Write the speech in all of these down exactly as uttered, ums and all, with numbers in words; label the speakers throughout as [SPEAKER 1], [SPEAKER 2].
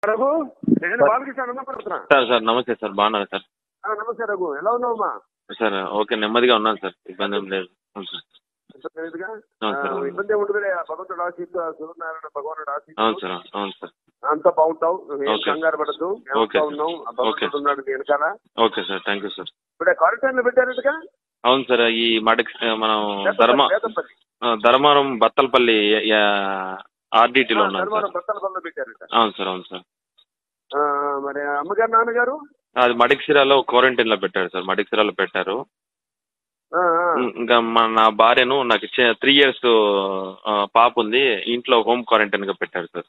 [SPEAKER 1] రఘు, నేను Balakrishna అన్నపడుతున్నా.
[SPEAKER 2] Sir sir నమస్తే sir, బాగున్నారా సార్?
[SPEAKER 1] నమస్తే రఘు, ఎలా ఉన్నావమ్మా?
[SPEAKER 2] సార్ ఓకే, నెమ్మదిగా ఉన్నాను సార్, ఇబ్బంది ఏం లేదు. అవును సార్.
[SPEAKER 1] ఇబ్బంది ఉంటుంది, భగవంతుడు ఆశీస్సు, సూర్యనారాయణ భగవానుడు ఆశీస్సు.
[SPEAKER 2] అవును సార్, అవును సార్.
[SPEAKER 1] అంతా బాగుంటావు, కంగారు పడద్దు. ఉన్నావు భగవంతుడు వెనకాల.
[SPEAKER 2] Okay sir, thank you sir.
[SPEAKER 1] ఇప్పుడే క్వారంటైన్ లో పెట్టారట్టుగా?
[SPEAKER 2] అవును సార్, ఈ మడక్ మనం ధర్మ ధర్మారం బత్తలపల్లి ఆర్డిటీలో ఉన్నాం సార్.
[SPEAKER 1] బత్తలపల్లిలో పెట్టారట.
[SPEAKER 2] అవును సార్, అవును సార్.
[SPEAKER 1] మరి అమ్మగారు నాన్నగారు?
[SPEAKER 2] అది మడిక్సిరాలో క్వారంటైన్ లో పెట్టారు సార్, మడిక్సిరాలో పెట్టారు. ఇంకా మన నా భార్యను నాకు ఇచ్చే త్రీ ఇయర్స్ పాప ఉంది, ఇంట్లో హోమ్ క్వారంటైన్ గా పెట్టారు సార్.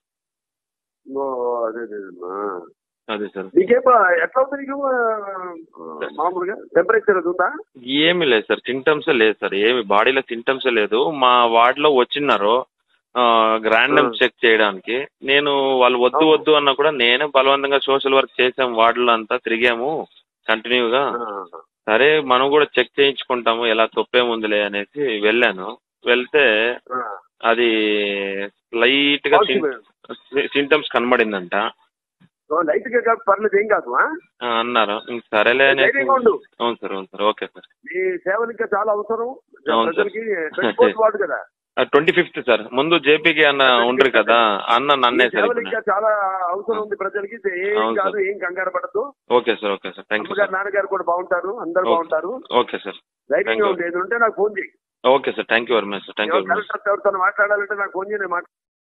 [SPEAKER 2] అదే సార్.
[SPEAKER 1] ఎట్లా ఉంది నీకు మామూలుగా? టెంపరేచర్ ఉందా?
[SPEAKER 2] ఏమీ లేదు సార్, సింటమ్స్ లేదు సార్, ఏమి బాడీలో సింటమ్స్ లేదు. మా వార్డులో వచ్చిన్నారు ర్యాండమ్ చెక్ చేయడానికి. నేను వాళ్ళు వద్దు వద్దు అన్నా కూడా నేనే బలవంతంగా సోషల్ వర్క్ చేసాం, వార్డులో అంతా తిరిగాము కంటిన్యూగా. సరే మనం కూడా చెక్ చేయించుకుంటాము, ఎలా తప్పేముందిలే అనేసి వెళ్ళాను. వెళ్తే అది లైట్ గా సింటమ్స్ కనబడిందంట.
[SPEAKER 1] లైట్ గా పర్లేదు, ఏం కాదు
[SPEAKER 2] అన్నారు. సరేలే అనేసి. అవును సార్, అవును సార్. Okay sir.
[SPEAKER 1] మీ సేవలు ఇంకా చాలా అవసరం.
[SPEAKER 2] అవును సార్.
[SPEAKER 1] వార్డు కదా?
[SPEAKER 2] ట్వంటీ ఫిఫ్త్ సార్, ముందు జేపీకి అన్న ఉండరు కదా, అన్న నన్నే సార్.
[SPEAKER 1] ఇంకా చాలా అవసరం ఉంది ప్రజలకి, ఏం కాదు, ఏం కంగారు పడద్దు.
[SPEAKER 2] Okay sir, okay sir, thank you sir.
[SPEAKER 1] నాన్నగారు కూడా బాగుంటారు, అందరు బాగుంటారు.
[SPEAKER 2] ఓకే సార్,
[SPEAKER 1] ధైర్యంగా ఉంది. ఏది ఉంటే నాకు ఫోన్ చేయి.
[SPEAKER 2] Okay sir, thank you very much sir, thank you very much.
[SPEAKER 1] Collector ఎవరితో మాట్లాడాలంటే నాకు ఫోన్ చేయి.